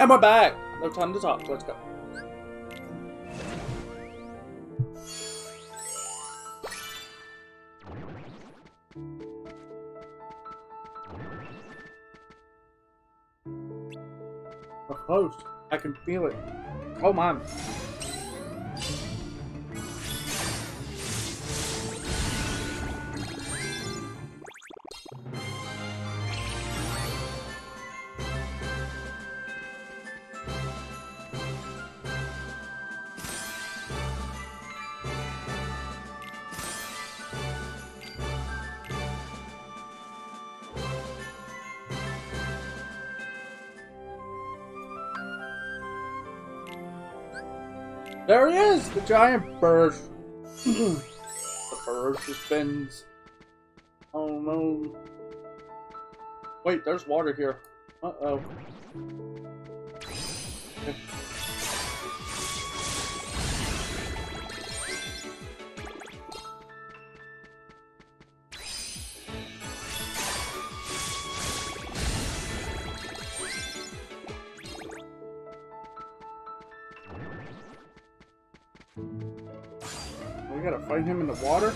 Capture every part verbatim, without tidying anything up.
And we're back! No time to talk, let's go. We're close. I can feel it. Come on. There he is! The giant bird. The ferocious fins. Oh no. Wait, there's water here. Uh-oh. Okay. We gotta fight him in the water?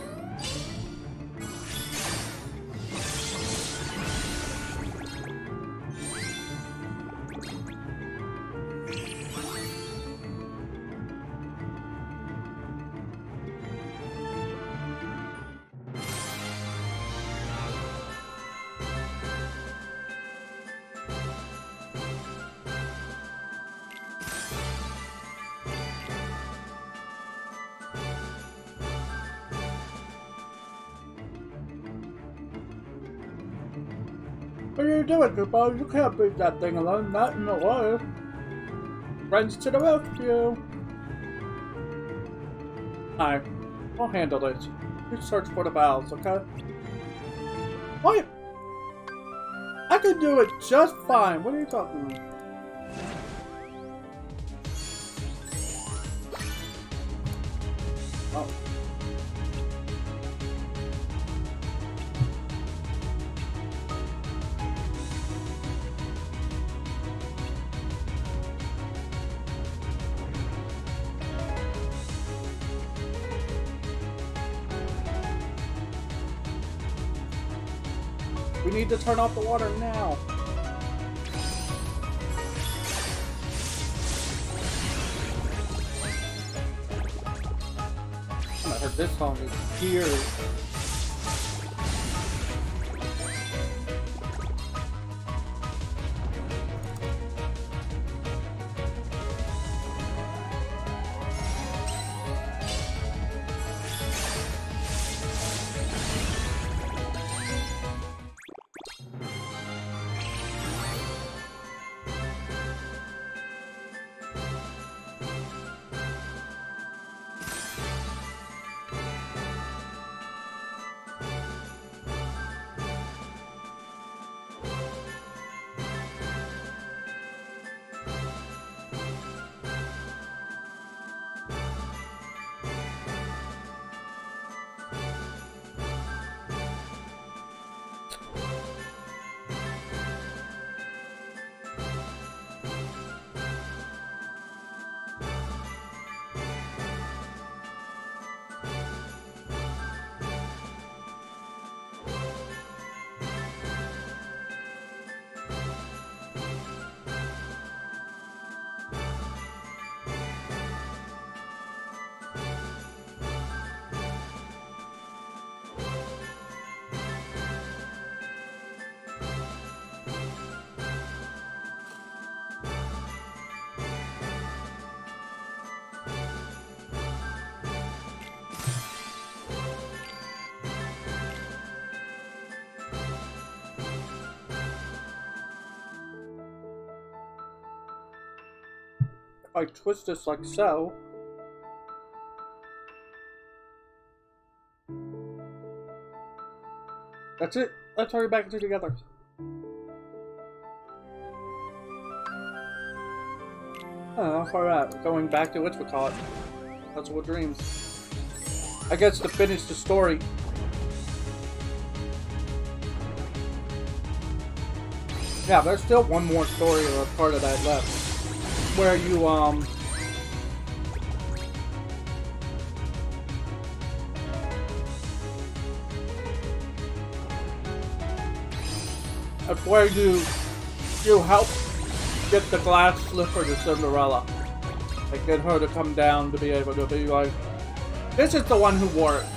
What are you doing, Koopa? You can't beat that thing alone, not in the water. Friends to the rescue! Hi, I'll handle this. You search for the valves, okay? What? I can do it just fine. What are you talking about? Oh. We need to turn off the water now. I heard this song is here. If I twist this like so. That's it. Let's hurry back into together. Oh, alright. Going back to whatchamacallit. That's what dreams. I guess to finish the story. Yeah, there's still one more story or part of that left. Where you, um... where you... You help get the glass slipper to Cinderella. Like, get her to come down to be able to be like... This is the one who wore it.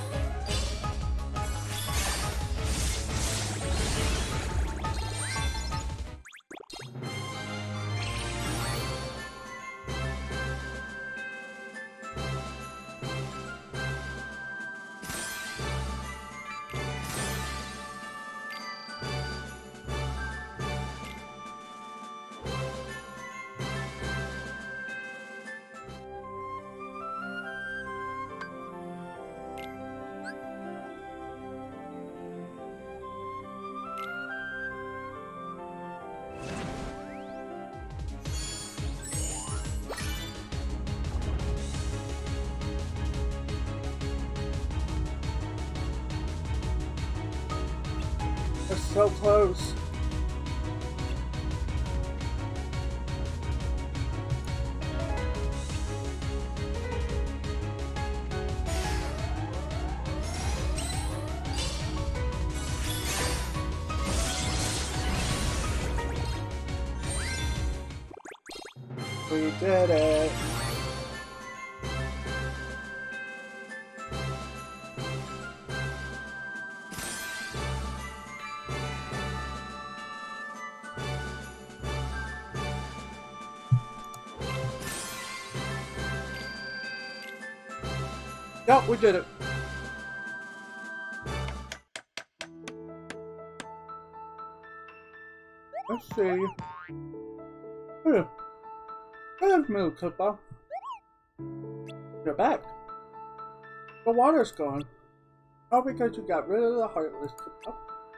We're so close. We did it. Yep, we did it. Let's see. Huh. Good move, Koopa. You're back. The water's gone. Oh, because you got rid of the Heartless, Koopa.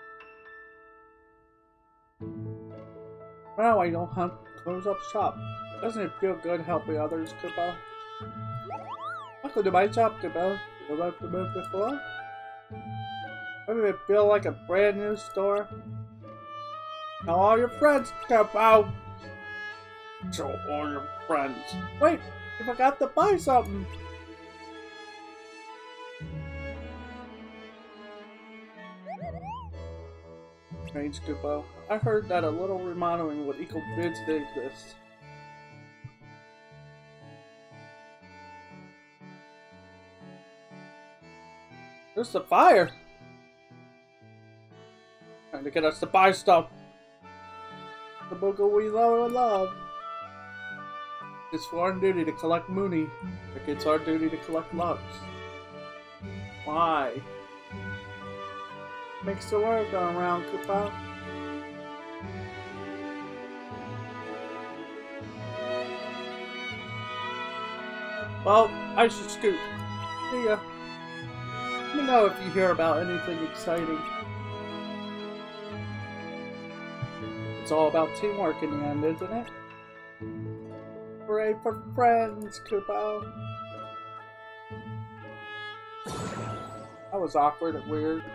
Well, I don't have to close up shop. Doesn't it feel good helping others, Koopa? Welcome to my shop, Koopa. You like the move before? Doesn't it feel like a brand new store? Tell all your friends, Koopa! Tell all your friends. Wait, you forgot to buy something. Strange, Koopa. I heard that a little remodeling would equal bids to exist. There's the fire! Trying to get us to buy stuff. The booger we love and love. It's our duty to collect Mooney, like it's our duty to collect Lux. Why? Makes the world go around, Koopa. Well, I should scoot. See ya. Let me know if you hear about anything exciting. It's all about teamwork in the end, isn't it? Hooray for friends, Koopa! That was awkward and weird.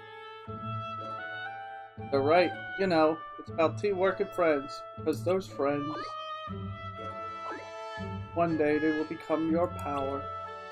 They're right, you know, it's about teamwork and friends, because those friends, one day they will become your power.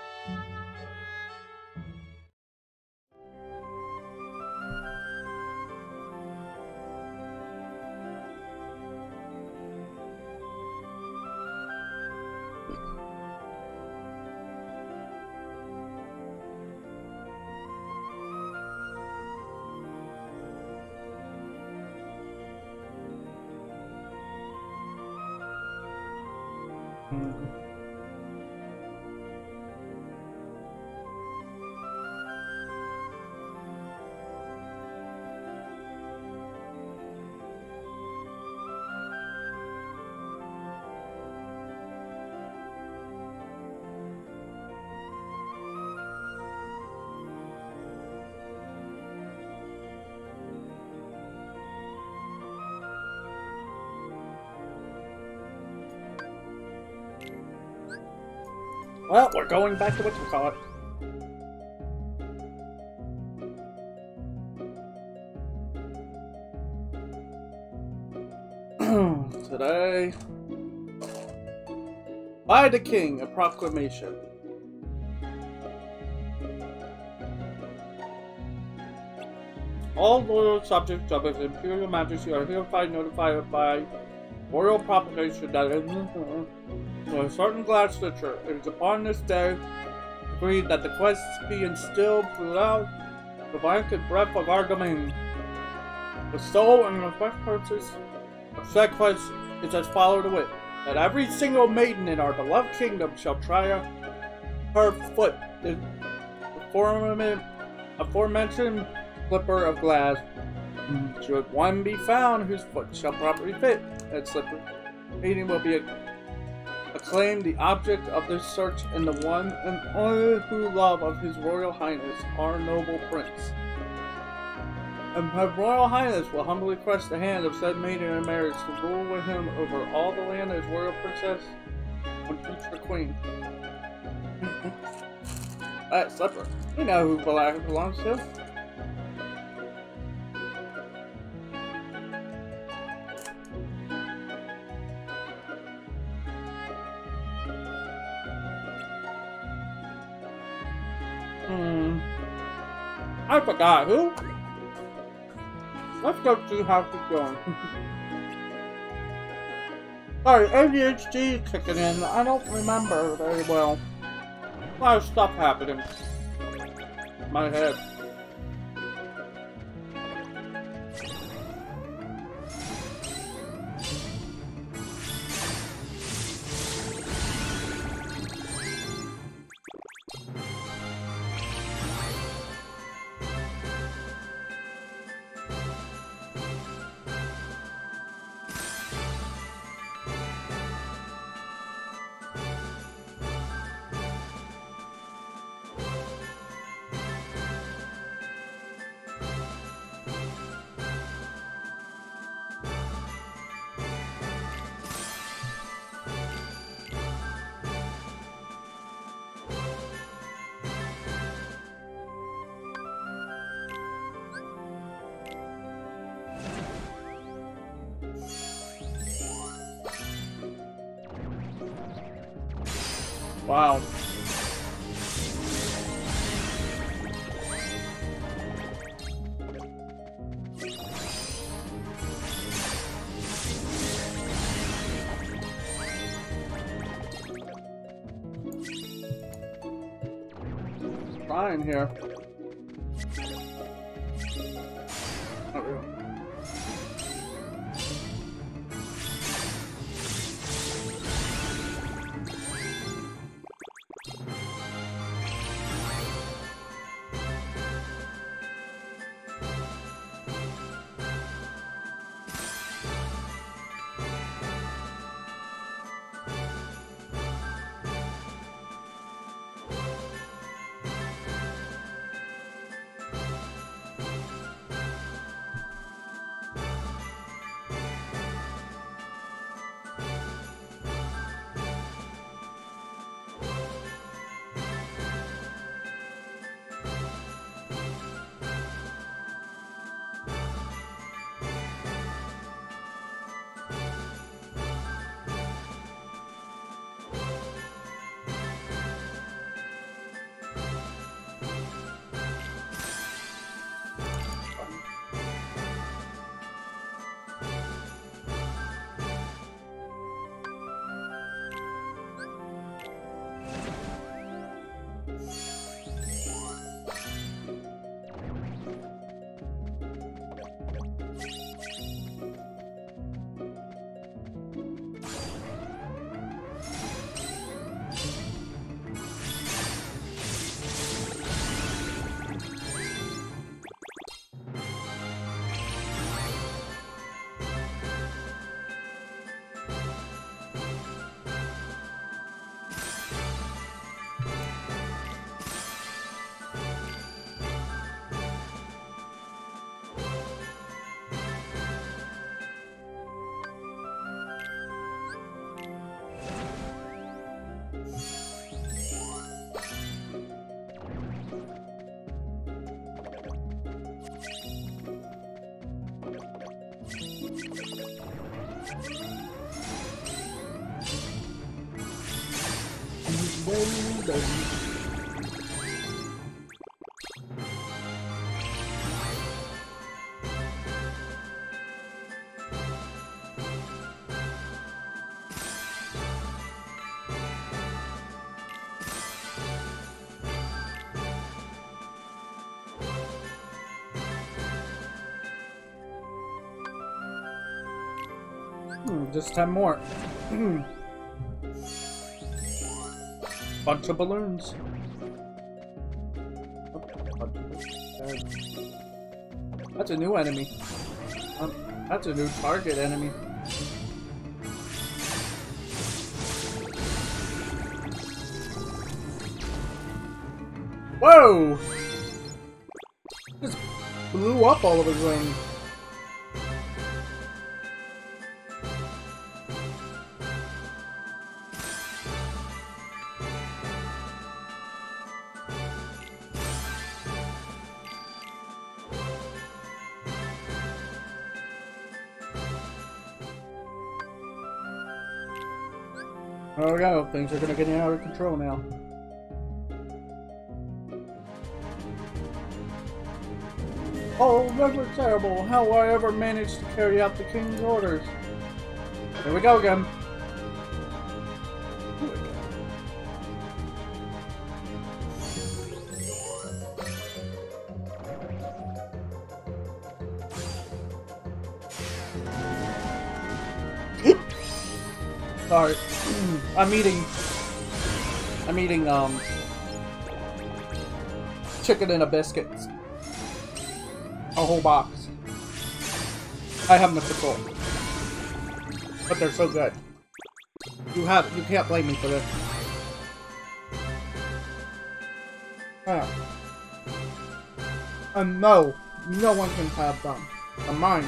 Well, we're going back to whatchamacallit. Today, by the king, a proclamation. All loyal subjects of his imperial majesty are hereby notified by royal proclamation that in a certain glass literature, it is upon this day agreed that the quest be instilled throughout the blanket breadth of our domain. The sole and request purpose of said quest is as follows to wit, that every single maiden in our beloved kingdom shall try her foot in the aforementioned slipper of glass. Should one be found whose foot shall properly fit that slipper, maiden will be acclaimed the object of this search and the one and only true love of His Royal Highness, our noble prince. And Her Royal Highness will humbly request the hand of said maiden in marriage to rule with him over all the land as royal princess and future queen. That slipper. You know who Black belongs to. Hmm. I forgot who. Let's go see how she's going. Sorry, A D H D is kicking in. I don't remember very well. A lot of stuff happening in my head. Wow. Trying here. Not really. baby. Hmm, just ten more. Bunch of balloons. That's a new enemy. Um, that's a new target enemy. Whoa! Just blew up all of his wings. There we go, things are gonna get out of control now. Oh, that was terrible. How will I ever manage to carry out the king's orders? Here we go again. Sorry. I'm eating... I'm eating, um... chicken and a biscuit. A whole box. I have them at the full. But they're so good. You have... You can't blame me for this. Ah. And no, no one can have them. They're mine.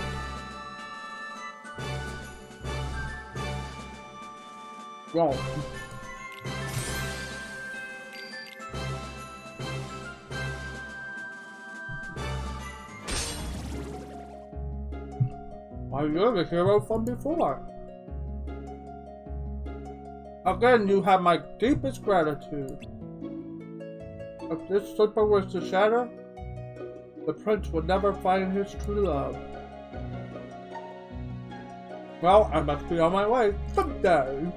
Wrong. Why, you're the hero from before. Again, you have my deepest gratitude. If this slipper was to shatter, the prince would never find his true love. Well, I must be on my way someday.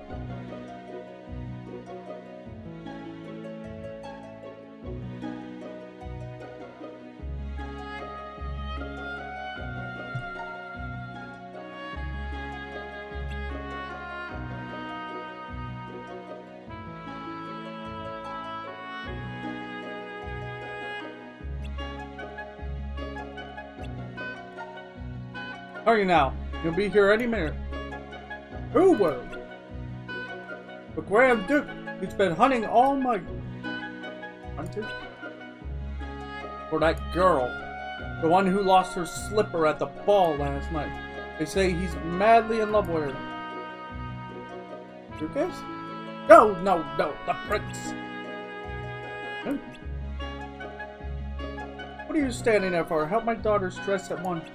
Hurry now, you'll be here any minute. Who will? The Grand Duke, he's been hunting all my... Hunted? For that girl. The one who lost her slipper at the ball last night. They say he's madly in love with her. Duke is? No, no, no, the prince. Hmm. What are you standing there for? Help my daughter's dress at once.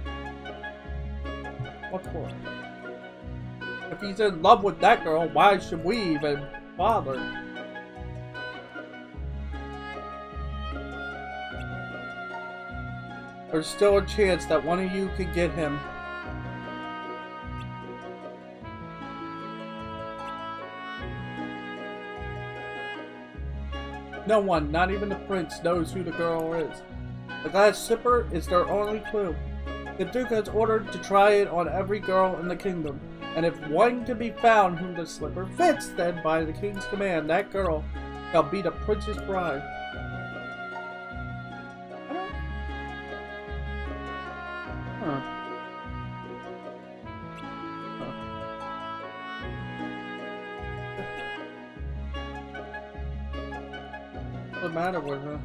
What for? If he's in love with that girl, why should we even bother? There's still a chance that one of you could get him. No one, not even the prince, knows who the girl is. The glass slipper is their only clue. The Duke has ordered to try it on every girl in the kingdom, and if one can be found whom the slipper fits, then by the king's command, that girl shall be the prince's bride. Huh. Huh. What's the matter with her?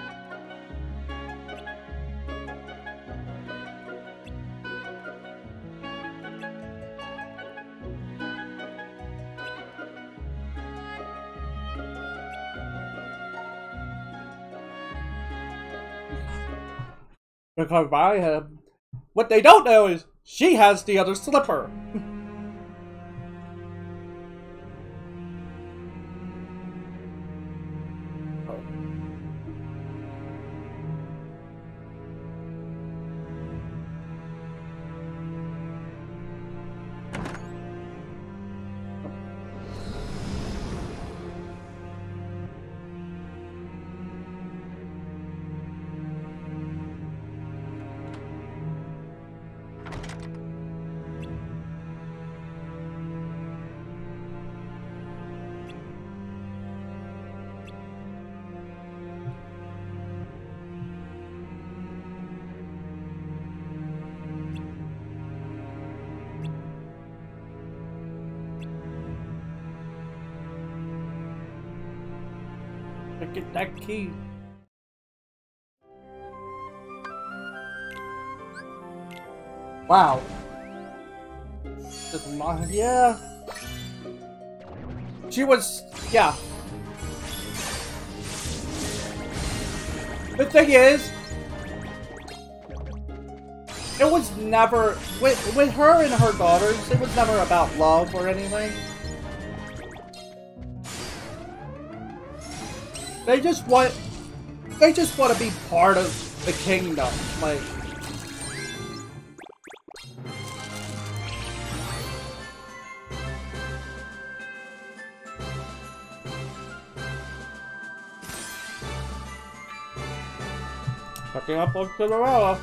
Because I have... What they don't know is, she has the other slipper! to get that key. Wow. Just my, yeah. She was, yeah. The thing is, it was never, with, with her and her daughters, it was never about love or anything. They just want, they just want to be part of the kingdom, like. Picking up on Cinderella.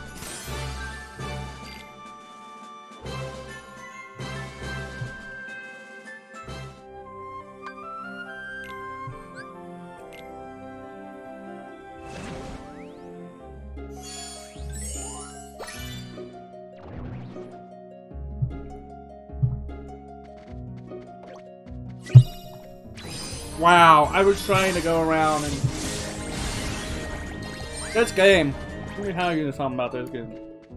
Wow, I was trying to go around and... This game. Tell me how you do something about this game.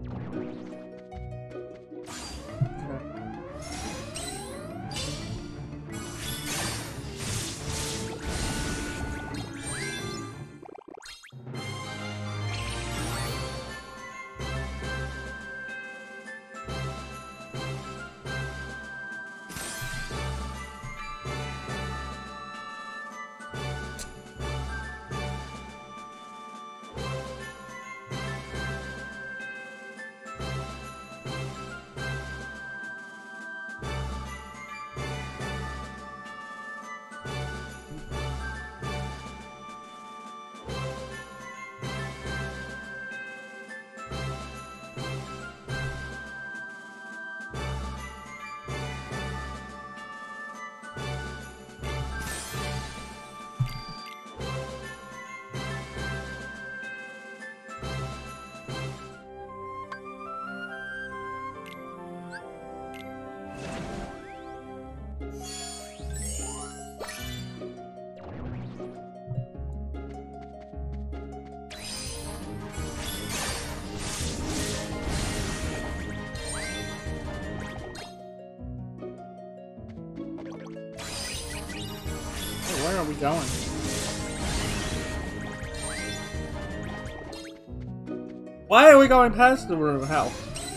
Where are we going? Why are we going past the room house?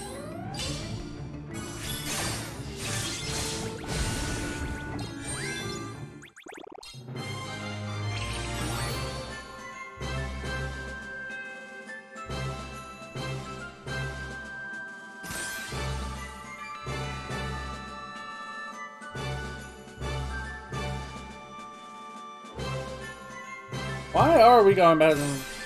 Why are we going back?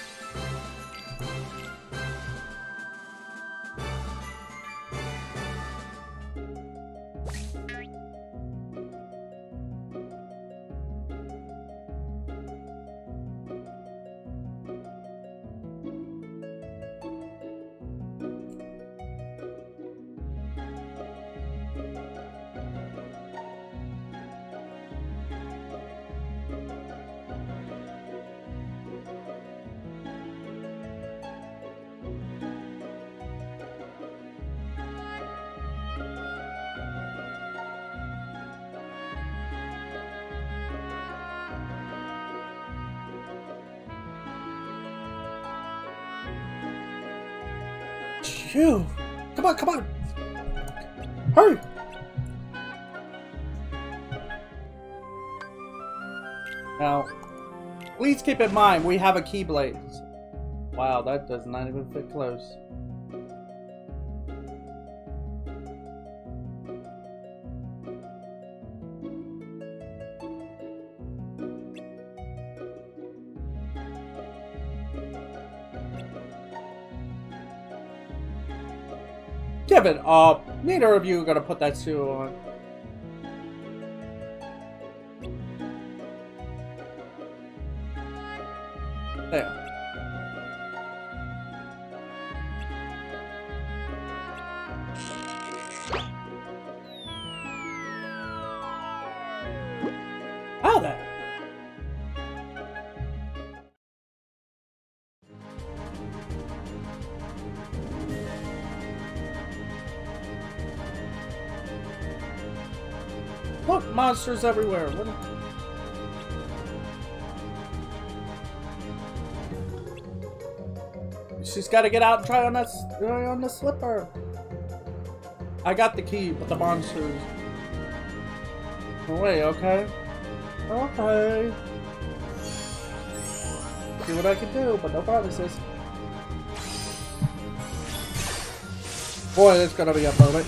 Phew. Come on, come on! Hurry! Now, please keep in mind, we have a Keyblade. Wow, that does not even fit close. Give it up. Neither of you are gonna put that suit on. There. How then? Look, monsters everywhere. What? She's got to get out and try on that try on the slipper. I got the key, but the monsters. Oh, wait, okay. Okay. See what I can do, but no promises. Boy, it's gonna be a moment.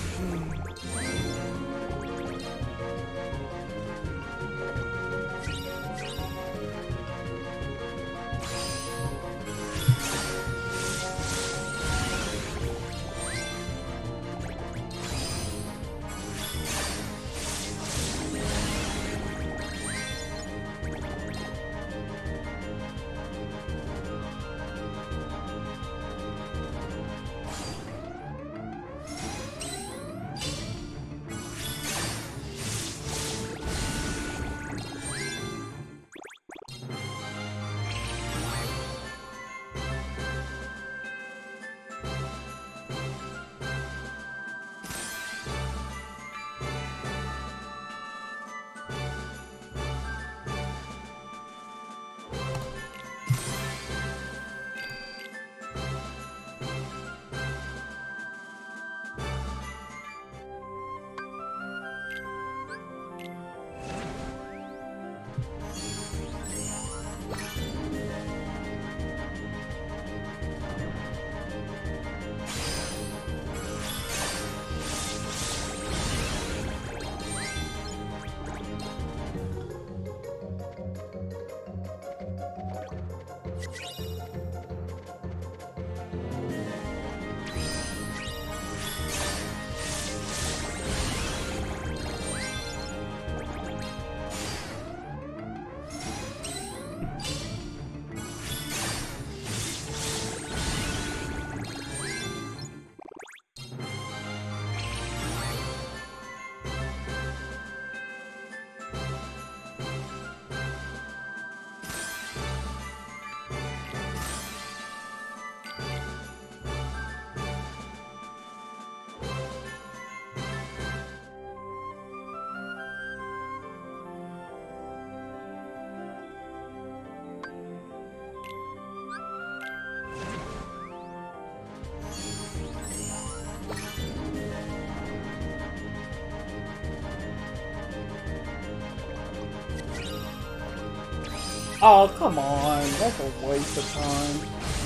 Oh, come on. That's a waste of time.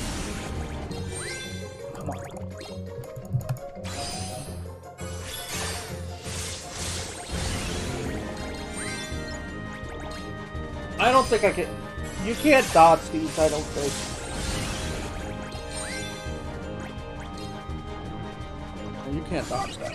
Come on. I don't think I can... You can't dodge these, I don't think. You can't dodge that.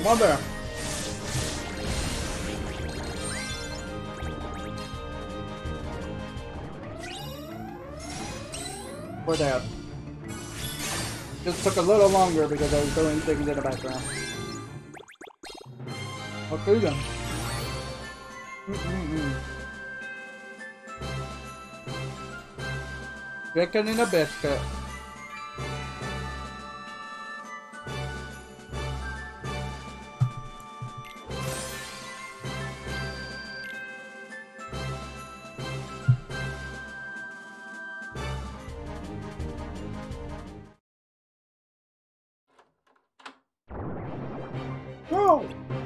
Come on there. We're there. Just took a little longer because I was doing things in the background. Okay then. Mm-mm-mm. Chicken in a biscuit. Oh!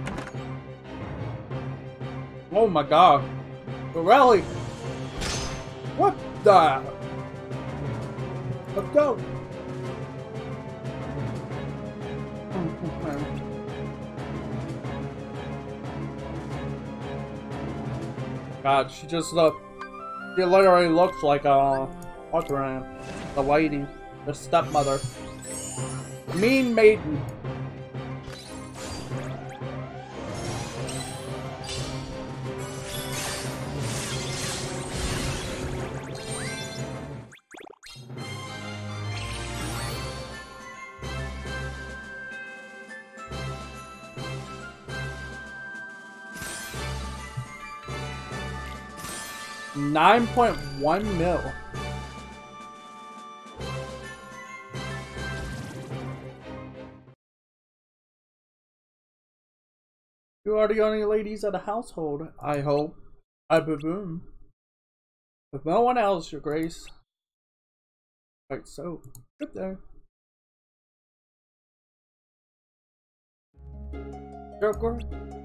Oh my god. Really? What the? Let's go. God, she just look. She literally looks like a what's her name? The lady, the stepmother, mean maiden. nine point one mil. You are the only ladies of the household, I hope. I presume. With no one else, your grace. Right, so, good there. Your,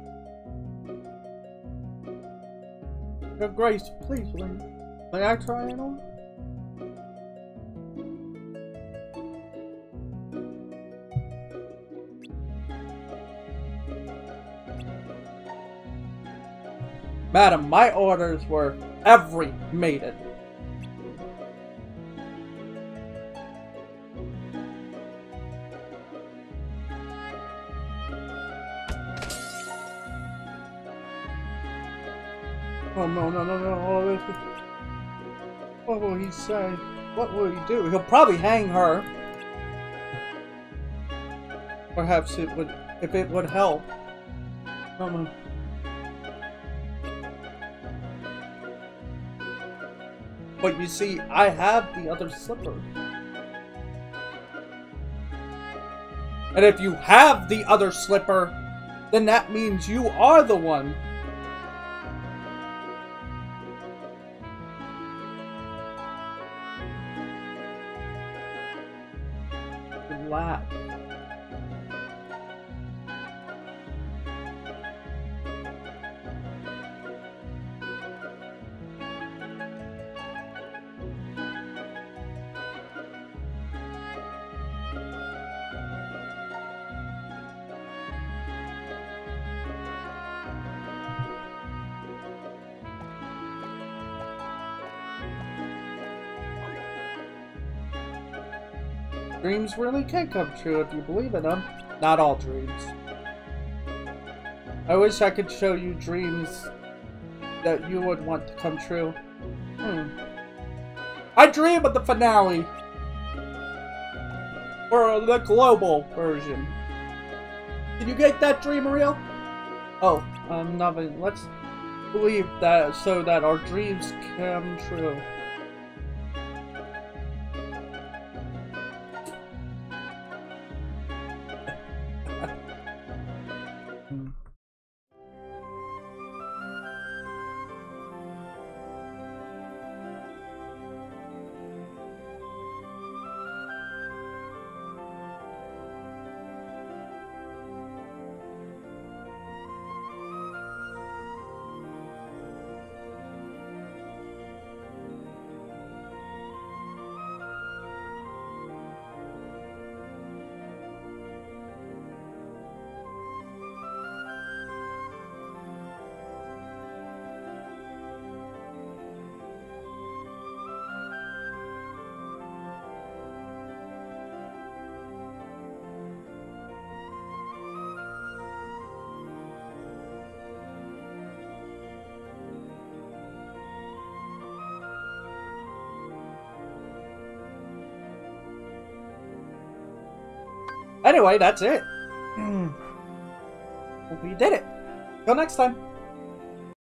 your grace, please, please. May I try it on? Madam, my orders were every maiden. Oh no, no, no, no. What will he say? What will he do? He'll probably hang her. Perhaps it would, if it would help. Come on. But you see, I have the other slipper. And if you have the other slipper, then that means you are the one. Relax. Dreams really can come true if you believe in them. Not all dreams. I wish I could show you dreams that you would want to come true. Hmm. I dream of the finale. Or the global version. Did you get that dream real? Oh, um, nothing. Let's believe that so that our dreams come true. Anyway, that's it. We did it. Till next time.